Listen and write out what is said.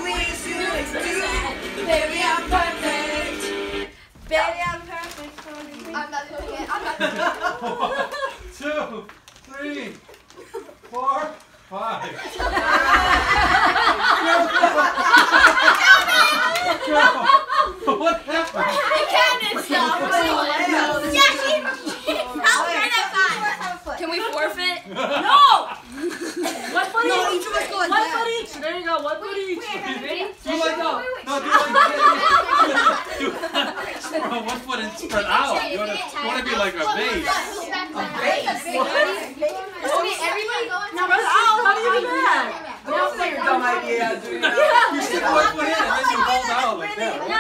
we should do. Baby, I'm perfect. Baby, I'm perfect for you. I'm not doing it. I'm not doing it. 1, 2, 3, 4, 5. What happened? I can't stop. Yeah, she fell right at 5. Can we forfeit? No! One foot No, each. each of us go like One that. foot each. There you go. One foot each. Ready? Do like no, do like 1 foot and spread out. You wanna be like a vase. Everybody go Now run out. How do you do that? Don't say your dumb idea, dude. You stick 1 foot in and then you hold out like that, right?